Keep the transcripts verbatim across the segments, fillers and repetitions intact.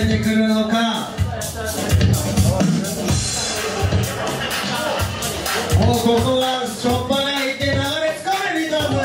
てくるのか。もうここはしょっぱないって流れつかめリトー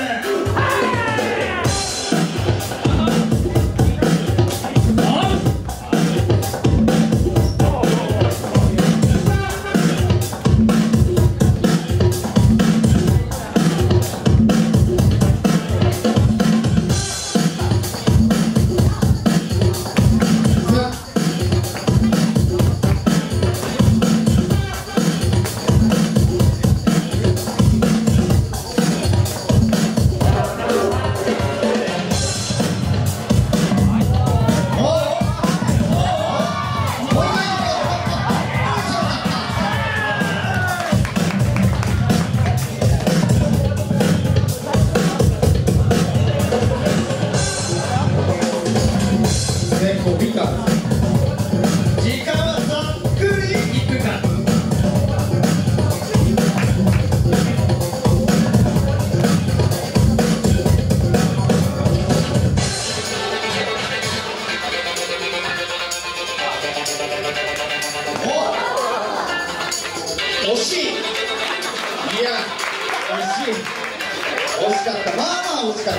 惜しい。いや、惜しい。惜しかった。まあまあ惜しかった。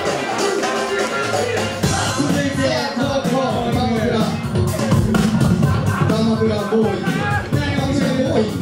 続いてここ鎌倉鎌倉ボーイング。鎌倉ボーイング。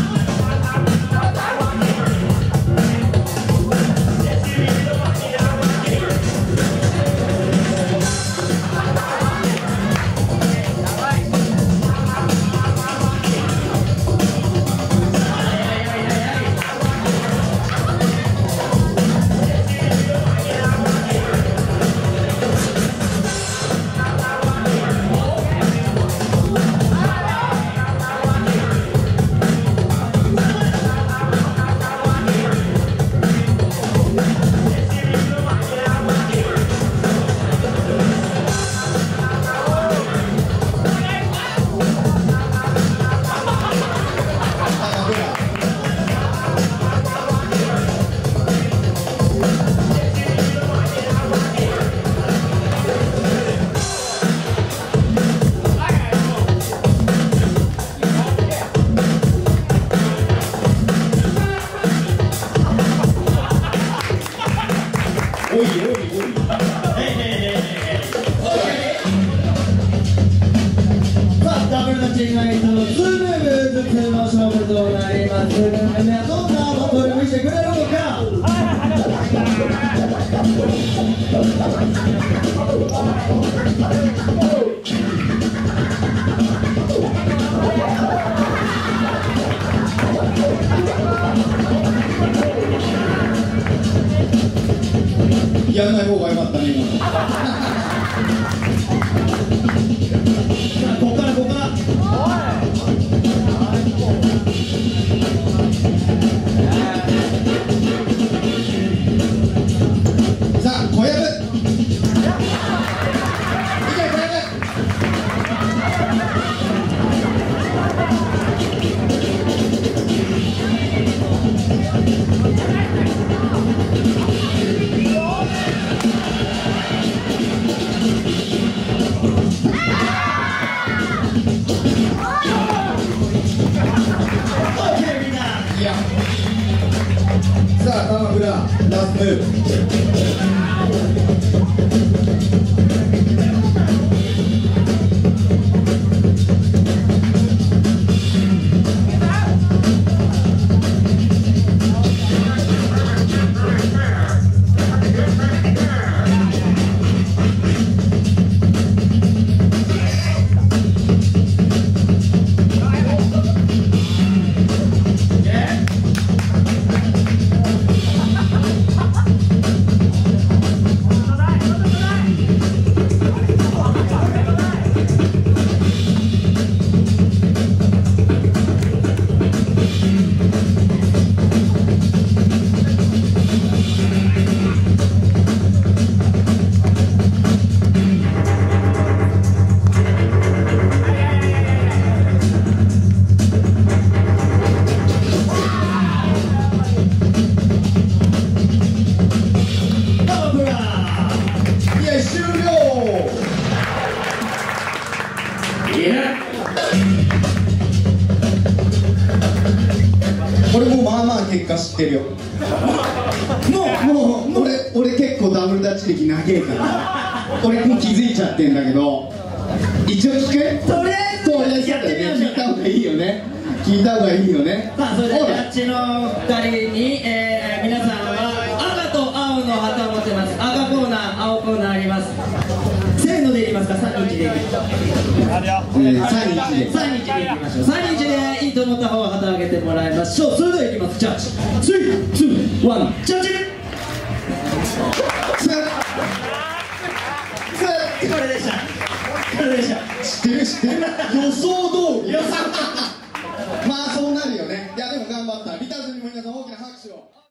おいおいおい。さあ、ダブルのチームナイトのツームーブずつの勝負となります。ルームはどんなバトル見せてくれるのか。やらない方が良かったね、今の。ここからここから。さあ、小籔。いけ、小籔。さあ、鎌倉、ラストムーブ。 結果知ってるよ。 もうもう俺俺結構ダブルダッチ歴長えから俺もう気づいちゃってんだけど、一応聞く？ とりあえずとりあえずやってみましょう。 聞いた方がいいよね。聞いた方がいいよね。 さあそれではジャッジのふたりに、えー、皆さんは赤と青の旗を持ってます。赤コーナー、青コーナーあります。せーのでいきますか、さんにちでいきますか。 さんにちでさんにちでいきましょう。さんにちでいいと思った方は旗を上げてもらいましょう。それではいきます。ジャッジスリー、ツー、ワン、ジャッジ。これでしたこれでした。 知ってる知ってる予想通り。まあそうなるよね。いやでも頑張った。ビターズにも皆さん大きな拍手を。